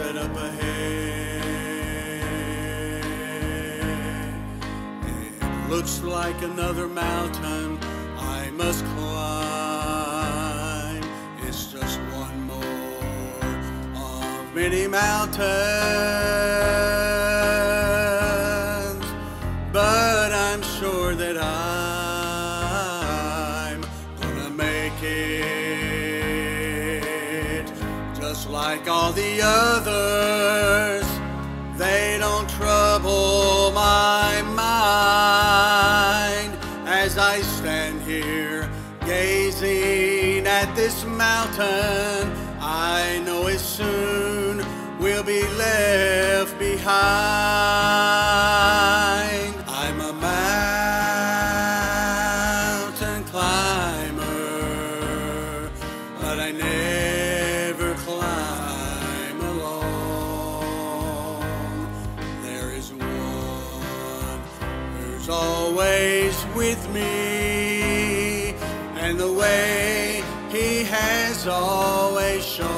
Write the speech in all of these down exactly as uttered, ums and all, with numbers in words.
set up ahead. It looks like another mountain I must climb. It's just one more of many mountains, but I'm sure that I'm gonna make it. Just like all the others, they don't trouble my mind as I stand here gazing at this mountain. I know it soon will be left behind. I'm a mountain climber, but I never climb alone. There is one who's always with me, and the way he has always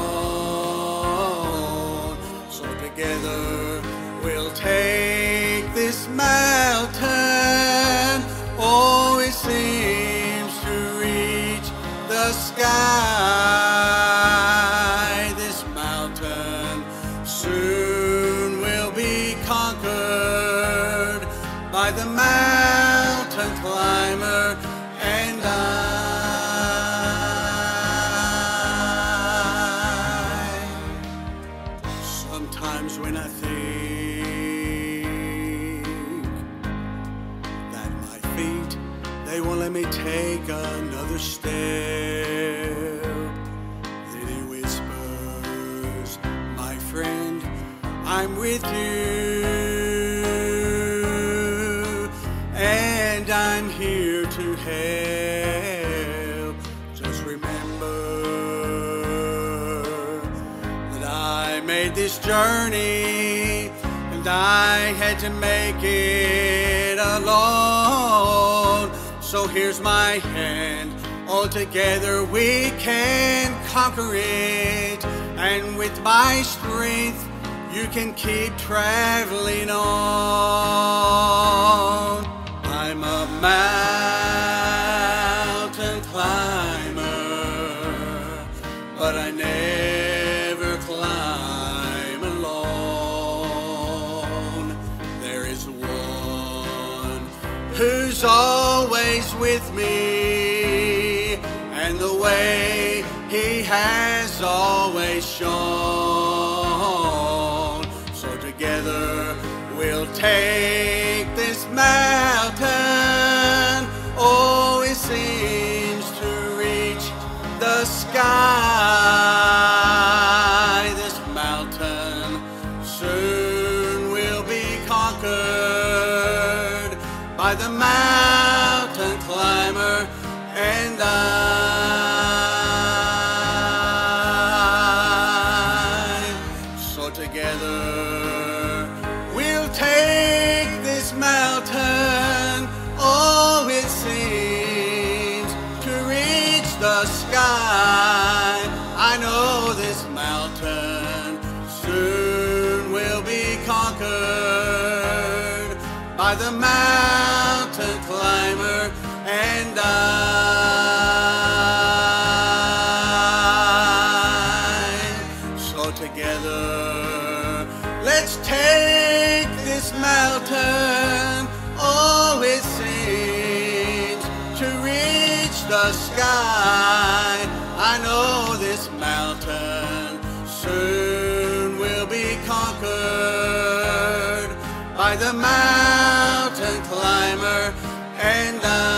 shown. So together we'll take this mountain. Oh, it seems to reach the sky. This mountain soon will be conquered by the mountain climber and I. Sometimes when I think that my feet, they won't let me take another step, then he whispers, my friend, I'm with you, and I'm here to help. Just remember that I made this journey, and I had to make it alone. So here's my hand, all together we can conquer it, and with my strength you can keep traveling on. I'm a mountain climber, but I never climb alone. There is one who's always with me, and the way he has always shown. So together we'll take this mountain. Oh, it seems to reach the sky. This mountain soon will be conquered by the mountain climber and I. So together we'll take this mountain. Oh, it seems to reach the sky. I know this mountain soon will be conquered by the mountain climber and I. So together let's take this mountain. Oh, it seems to reach the sky. I know this mountain soon will be conquered by the mountain climber and I.